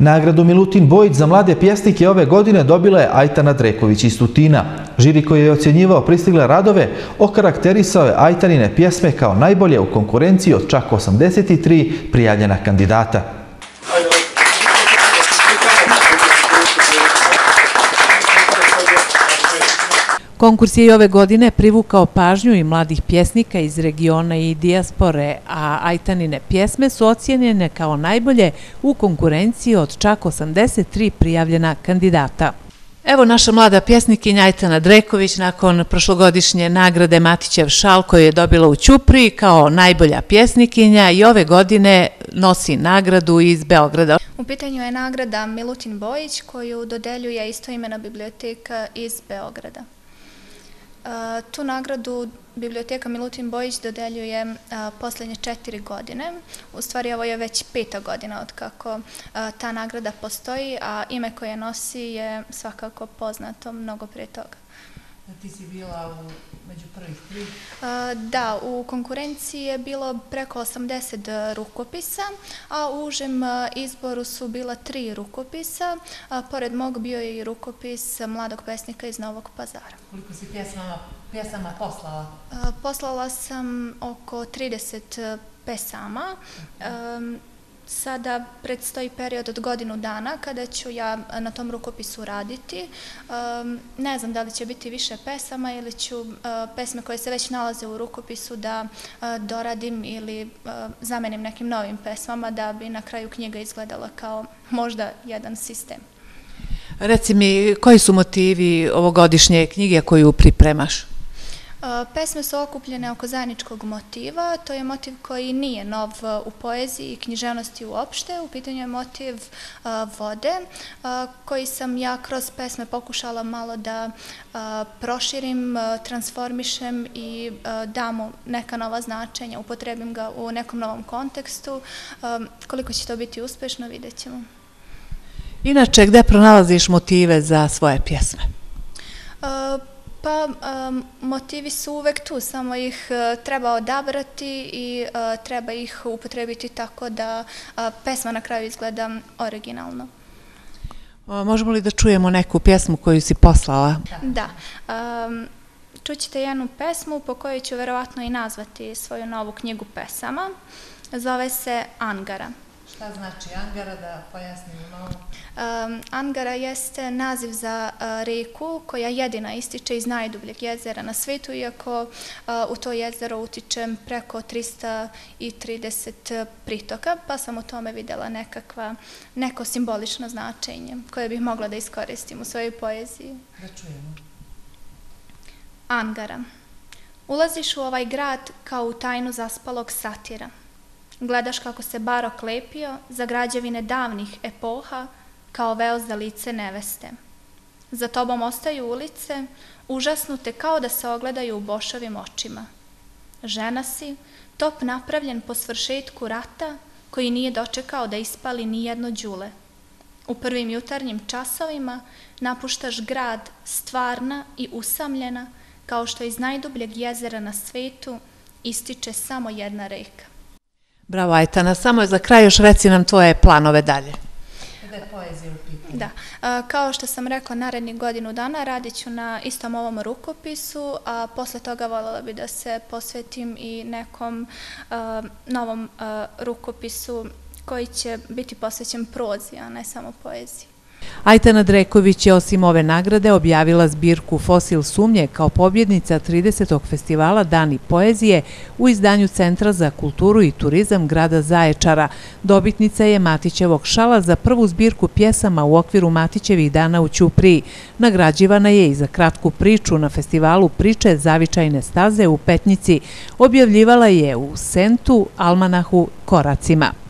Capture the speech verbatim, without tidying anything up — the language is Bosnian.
Nagradu Milutin Bojić za mlade pjesnike ove godine dobila je Ajtana Dreković iz Tutina. Žiri koji je ocjenjivao pristigle radove okarakterisao je Ajtanine pjesme kao najbolje u konkurenciji od čak osamdeset tri prijavljena kandidata. Konkurs je i ove godine privukao pažnju i mladih pjesnika iz regiona i dijaspore, a Ajtanine pjesme su ocijenjene kao najbolje u konkurenciji od čak osamdeset tri prijavljena kandidata. Evo naša mlada pjesnikinja Ajtana Dreković nakon prošlogodišnje nagrade Matićev šal koju je dobila u Ćupriji kao najbolja pjesnikinja i ove godine nosi nagradu iz Beograda. U pitanju je nagrada Milutin Bojić koju dodeljuje istoimena biblioteka iz Beograda. Tu nagradu biblioteka Milutin Bojić dodeljuje posljednje četiri godine. U stvari ovo je već peta godina od kako ta nagrada postoji, a ime koje nosi je svakako poznato mnogo prije toga. Ti si bila među prvih tri? Da, u konkurenciji je bilo preko osamdeset rukopisa, a u užem izboru su bila tri rukopisa. Pored mog bio je i rukopis mladog pesnika iz Novog Pazara. Koliko si pjesama poslala? Poslala sam oko trideset pesama. Sada predstoji period od godinu dana kada ću ja na tom rukopisu raditi. Ne znam da li će biti više pesama ili ću pesme koje se već nalaze u rukopisu da doradim ili zamenim nekim novim pesmama da bi na kraju knjiga izgledala kao možda jedan sistem. Reci mi, koji su motivi ovogodišnje knjige koju pripremaš? Pesme su okupljene oko zajedničkog motiva, to je motiv koji nije nov u poeziji i književnosti uopšte. U pitanju je motiv vode, koji sam ja kroz pesme pokušala malo da proširim, transformišem i dam mu neka nova značenja, upotrebim ga u nekom novom kontekstu. Koliko će to biti uspešno, vidjet ćemo. Inače, gde pronalaziš motive za svoje pjesme? Pa, motivi su uvek tu, samo ih treba odabrati i treba ih upotrebiti tako da pesma na kraju izgleda originalno. Možemo li da čujemo neku pjesmu koju si poslala? Da. Čućete jednu pesmu po kojoj ću verovatno i nazvati svoju novu knjigu pesama. Zove se Angara. Šta znači Angara, da pojasnimo malo? Angara jeste naziv za reku koja jedina ističe iz najdubljeg jezera na svijetu, iako u to jezero utiče preko trista trideset pritoka, pa sam u tome videla neko simbolično značenje koje bih mogla da iskoristim u svojoj poeziji. Da čujemo. Angara. Ulaziš u ovaj grad kao u tajnu zaspalog satira. Gledaš kako se barok lepio za građevine davnih epoha kao veo za lice neveste. Za tobom ostaju ulice, užasnute kao da se ogledaju u bošovim očima. Žena si, top napravljen po svršetku rata, koji nije dočekao da ispali ni jedno đule. U prvim jutarnjim časovima napuštaš grad stvarna i usamljena, kao što iz najdubljeg jezera na svetu ističe samo jedna reka. Bravo, Ajtana, samo je za kraj još reci nam tvoje planove dalje. Kada je poezija u pitanju? Da, kao što sam rekla, narednih godinu dana radit ću na istom ovom rukopisu, a posle toga voljela bi da se posvetim i nekom novom rukopisu koji će biti posvećen prozi, a ne samo poeziji. Ajtana Dreković je osim ove nagrade objavila zbirku Fosil sumnje kao pobjednica tridesetog festivala Dani poezije u izdanju Centra za kulturu i turizam grada Zaječara. Dobitnica je Matićevog šala za prvu zbirku pjesama u okviru Matićevih dana u Ćupriji. Nagrađivana je i za kratku priču na festivalu Priče zavičajne staze u Petnici. Objavljivala je u Sentu, Almanahu, Koracima.